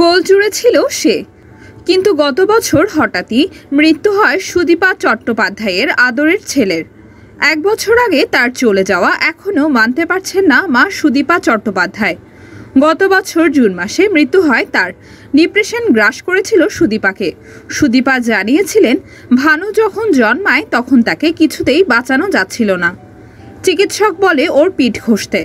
গোল জুড়ে ছিল সে। কিন্তু গত বছর হঠাৎই মৃত্যু হয় সুদীপা চট্টোপাধ্যায়ের আদরের ছেলের। 1 বছর আগে তার চলে যাওয়া এখনও মানতে পারছেন না মা সুদীপা চট্টোপাধ্যায়। গত বছর জুন মাসে মৃত্যু হয় তার। ডিপ্রেশন গ্রাস করেছিল সুদীপাকে। সুদীপা জানিয়েছিলেন ভানু যখন জন্মায় তখন তাকে কিছুতেই বাঁচানো যাচ্ছিল না। চিকিৎসক বলে ওর পিঠ ঘষতে।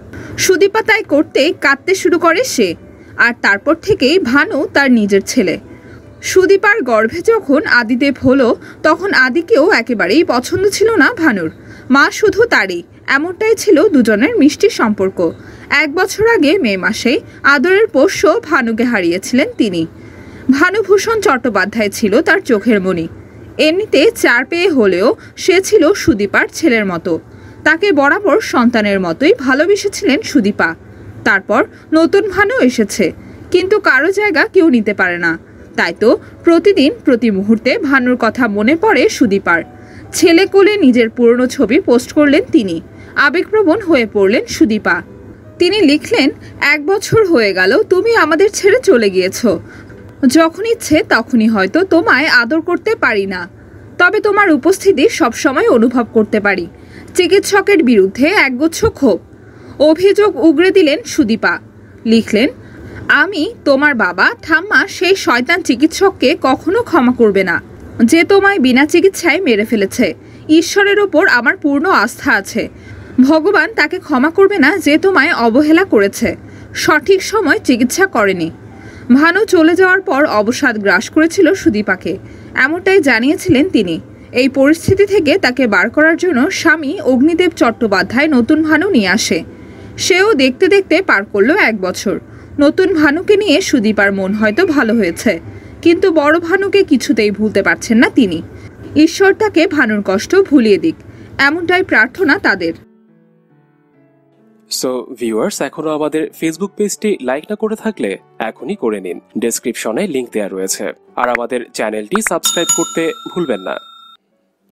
সুদীপা তাই করতেই কাঁদতে শুরু করে সে। আর তারপর থেকেই ভানু তার নিজের ছেলে। সুদীপার গর্ভে যখন আদিদেব হলো তখন আদিকেও একেবারেই পছন্দ ছিল না ভানুর। মা শুধু তারই, এমনটাই ছিল দুজনের মিষ্টি সম্পর্ক। 1 বছর আগে মে মাসে আদরের পোষ্য ভানুকে হারিয়েছিলেন তিনি। ভানুভূষণ চট্টোপাধ্যায় ছিল তার চোখের মণি। এমনিতে 4 পেয়ে হলেও সে ছিল সুদীপার ছেলের মতো। তাকে বরাবর সন্তানের মতোই ভালোবেসেছিলেন সুদীপা। তারপর নতুন ভানু এসেছে, কিন্তু কারো জায়গা কেউ নিতে পারে না। তাই তো প্রতিদিন প্রতি মুহূর্তে ভানুর কথা মনে পড়ে সুদীপার। ছেলে কোলে নিজের পুরনো ছবি পোস্ট করলেন তিনি। আবেগপ্রবণ হয়ে পড়লেন সুদীপা। তিনি লিখলেন, 1 বছর হয়ে গেল তুমি আমাদের ছেড়ে চলে গিয়েছ। যখন ইচ্ছে তখনই হয়তো তোমায় আদর করতে পারি না, তবে তোমার উপস্থিতি সবসময় অনুভব করতে পারি। চিকিৎসকের বিরুদ্ধে একগুচ্ছ ক্ষোভ, অভিযোগ উগরে দিলেন সুদীপা। লিখলেন, আমি তোমার বাবা ঠাম্মা সেই শয়তান চিকিৎসককে কখনো ক্ষমা করবে না, যে তোমায় বিনা চিকিৎসায় মেরে ফেলেছে। ঈশ্বরের ওপর আমার পূর্ণ আস্থা আছে। ভগবান তাকে ক্ষমা করবে না যে তোমায় অবহেলা করেছে, সঠিক সময় চিকিৎসা করেনি। ভানু চলে যাওয়ার পর অবসাদ গ্রাস করেছিল সুদীপাকে, এমনটাই জানিয়েছিলেন তিনি। এই পরিস্থিতি থেকে তাকে বার করার জন্য স্বামী অগ্নিদেব চট্টোপাধ্যায় নতুন ভানু নিয়ে আসে। সেও দেখতে দেখতে পার করলো 1 বছর। নতুন ভানুকে নিয়ে সুদীপার মন হয়তো ভালো হয়েছে, কিন্তু বড় ভানুকে কিছুতেই ভুলতে পারছেন না তিনি। ঈশ্বর তাকে ভানুর কষ্ট ভুলিয়ে দিক, এমনটাই প্রার্থনা তাদের। সো ভিউয়ার্স, এখনো আমাদের ফেসবুক পেজটি লাইক না করে থাকলে এখনই করে নিন। ডেসক্রিপশনে লিংক দেওয়া রয়েছে। আর আমাদের চ্যানেলটি সাবস্ক্রাইব করতে ভুলবেন না।